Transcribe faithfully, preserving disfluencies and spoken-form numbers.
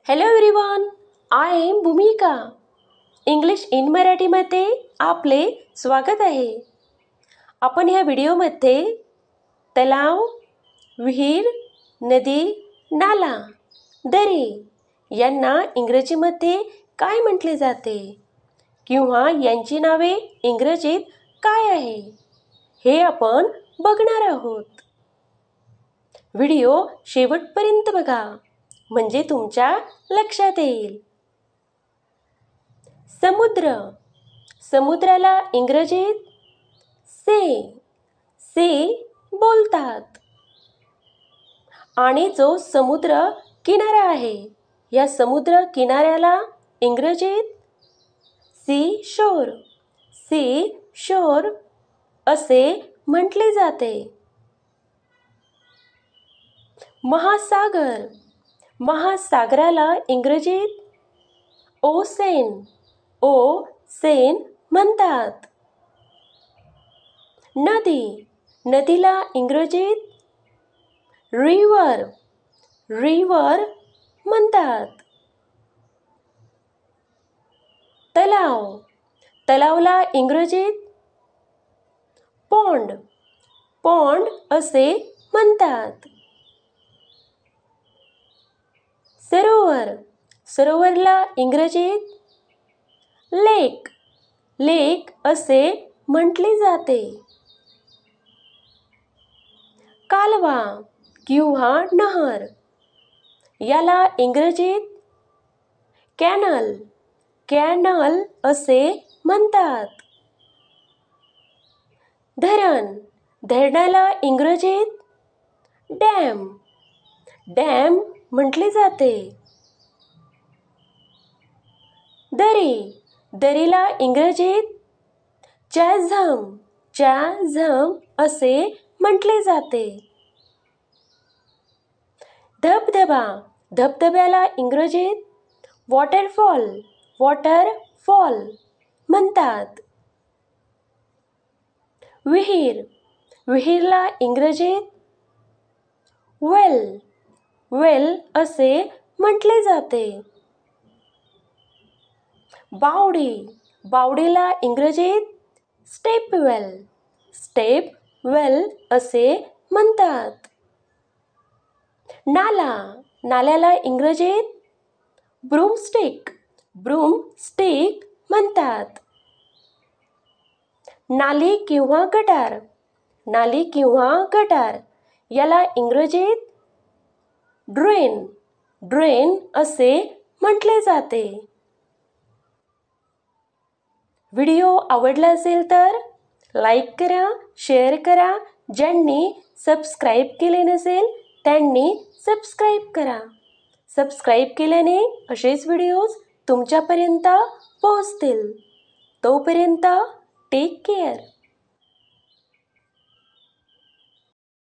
Hello everyone, I am Bhumika. English in मराठीमध्ये आपले स्वागत आहे. आपण ह्या व्हिडिओमध्ये तलाव, विहीर, नदी, नाला, दरी यांना इंग्रजीमध्ये काय म्हटले जाते किंवा यांची नावे इंग्रजीत काय आहे हे आपण बघणार आहोत. व्हिडिओ शेवटपर्यंत बघा म्हणजे तुमच्या लक्षात येईल. समुद्र. समुद्राला इंग्रजीत सी सी बोलतात. आणि जो समुद्र किनारा आहे या समुद्र किनाऱ्याला इंग्रजीत सी शोर सी शोर असे म्हटले जाते. महासागर. महासागराला इंग्रजीत ओसेन ओसेन म्हणतात. नदी. नदीला इंग्रजीत रिव्हर रिव्हर म्हणतात. तलाव. तलावला इंग्रजीत पॉन्ड पॉन्ड असे म्हणतात. सरोवर. सरोवरला इंग्रजीत लेक लेक असे म्हटले जाते. कालवा किंवा नहर याला इंग्रजीत कॅनल कॅनल असे म्हणतात. धरण. धरणाला इंग्रजीत डॅम डॅम म्हटले जाते. दरी. दरीला इंग्रजीत चॅझम चॅझम असे म्हटले जाते. धबधबा. धबधब्याला इंग्रजीत वॉटरफॉल वॉटरफॉल म्हणतात. विहीर. विहीरला इंग्रजीत वेल वेल असे म्हटले जाते. बावडी. बावडीला इंग्रजीत स्टेपवेल स्टेपवेल असे म्हणतात. नाला. नाल्याला इंग्रजीत ब्रूमस्टिक ब्रूमस्टिक म्हणतात. नाली किंवा गटार. नाली किंवा गटार याला इंग्रजीत ड्रेन ड्रेन असे म्हटले जाते. व्हिडिओ आवडला असेल तर लाईक करा, शेअर करा. ज्यांनी सबस्क्राईब केले नसेल त्यांनी सबस्क्राईब करा. सबस्क्राईब केल्याने असेच व्हिडिओज तुमच्यापर्यंत पोहोचतील. तोपर्यंत टेक केअर.